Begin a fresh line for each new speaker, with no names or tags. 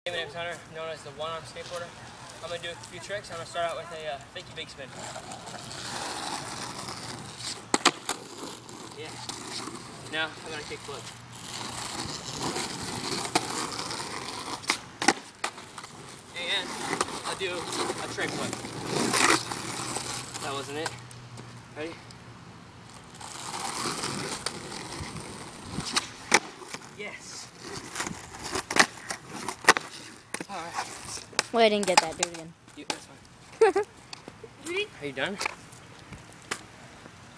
My name's Hunter, known as the one-arm skateboarder. I'm going to do a few tricks. I'm going to start out with a fakie big spin. Yeah. Now I'm going to kick flip. And I'll do a trig flip. That wasn't it. Ready? Yes. Alright.
Well, I didn't get that. Do it again.
That's fine. Are you done?